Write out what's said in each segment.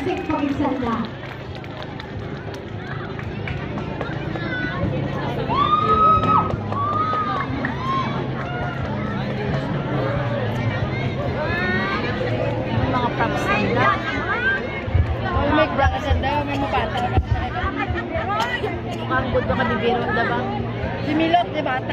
Basic pagigsalita. Mga props nila. May brakasan daw, may mapata. Mukhang good ka madibiron na ba? Si Milot, di ba?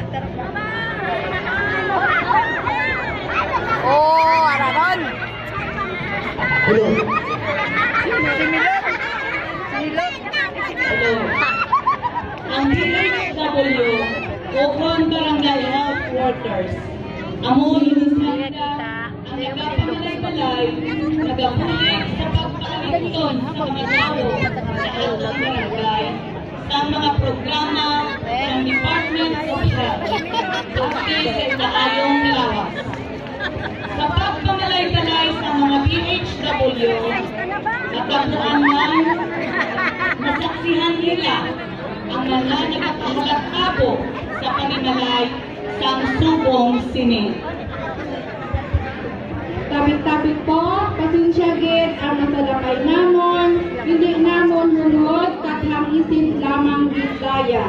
Oh, araron! Hello. Si Milot! Si Milot! Hello. Ang DHW o Barangay Health Workers. Amo inisita ang nagpapangalay-balay, nagapunin sa pagpapaliton sa mga tao sa barangay sa mga programa ng Department of Health at sa ayong lawas. Sa pagpapalay-balay sa mga DHW, nagkakuangan, nasaksihan nila ang mga nagkakahalakabo sa panimalay sa subong sini. Tabik-tabik po, pasensya gid ang nasalakay namon, hindi namon hunod kathang isip lamang gidlaya.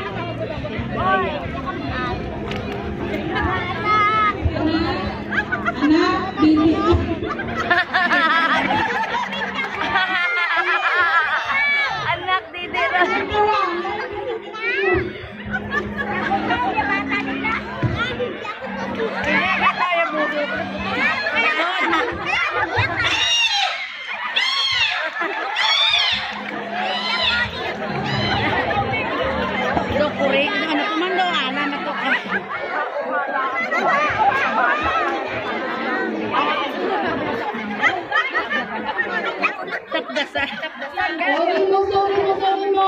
Anak, bili. Anak, didira. Dokuri, ano kumando, ana na to. Takdasan. Sorry mo.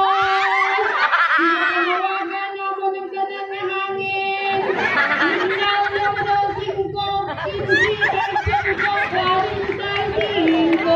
Inawagan mo ng ganang na hangin. Inaw lang daw singko, hindi ay singko, galing tayo singko.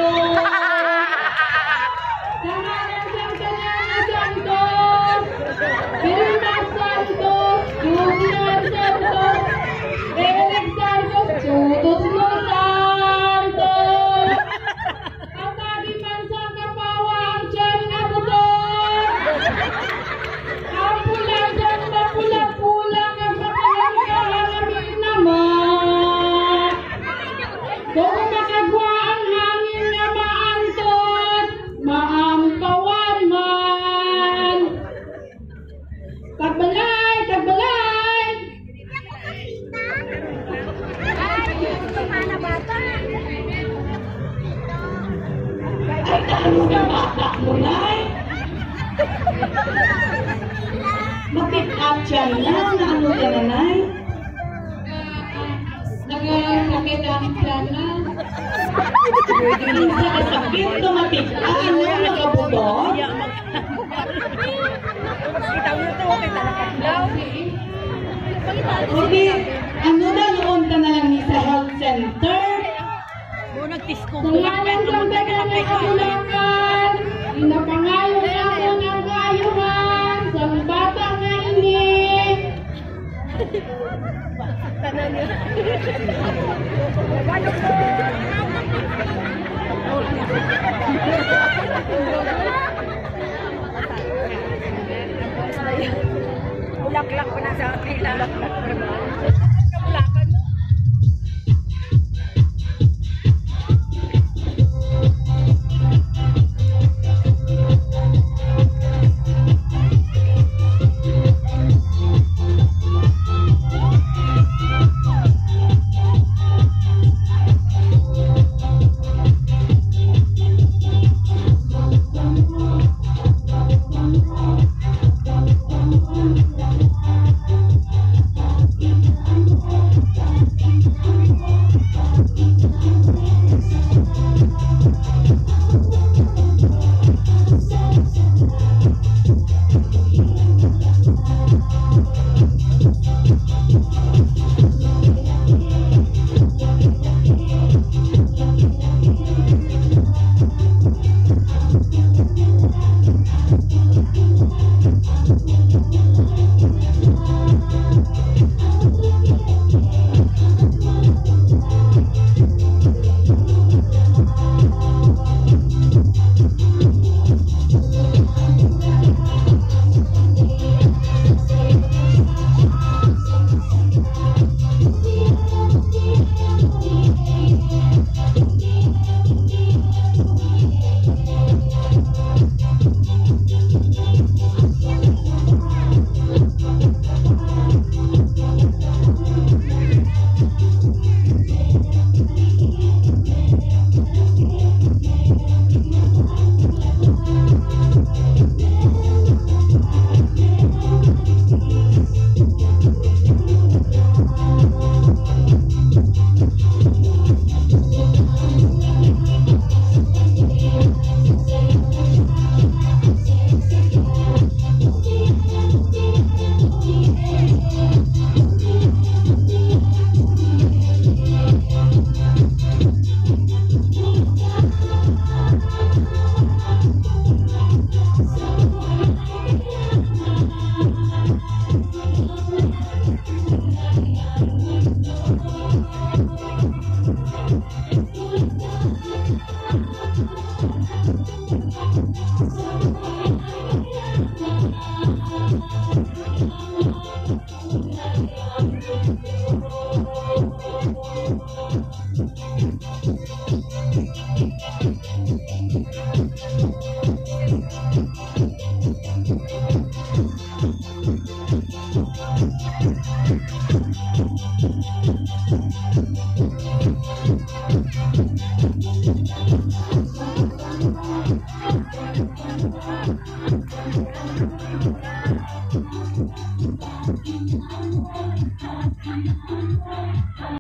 Samanan siyang kanyang na Santos, Vilma Santos, Junior Santos, Eric Santos, Tutos mo Santos. Kapag imansang kapawa ang tiyan abuton. Ang pulang dyan na pulang-pulang ang pagkakalamig naman. Kung makagwa ang hangin na maantot, maangkawan man. Tagbalay, tagbalay. Ay, talo na bata mo, Nay. Makit-up dyan lang na ano ka na, Nay. Nagkakit ang plana. Sa kasakit, tumatik-up, ano nakabuto? Kita mo ito, kita nakaglaw. Hindi, ano na noon ka na lang sa health center? Doon nagtiskog. Tungalan kang ganang na kabulangan, inapangayon ako ng kayuhan, sa bata nga ini. Tanan niya. Bulaklak pa na sa pila. Bulakan.